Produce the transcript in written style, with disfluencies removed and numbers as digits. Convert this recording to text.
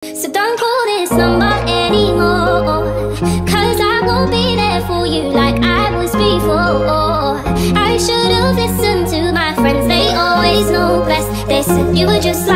So don't call this number anymore, 'cause I won't be there for you like I was before. I should've listened to my friends, they always know best. They said you were just